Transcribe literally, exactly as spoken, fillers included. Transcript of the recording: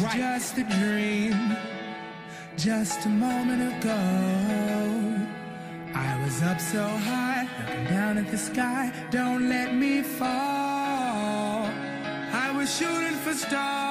just a dream. Just a moment ago, I was up so high, looking down at the sky. Don't let me fall. I was shooting for stars.